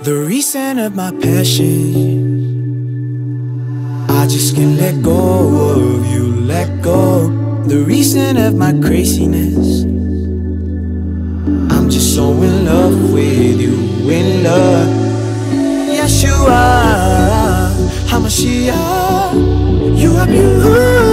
the reason of my passion. I just can't let go of you, let go. The reason of my craziness. I'm just so in love with you, in love. Yeshua, HaMashiach, you are beautiful.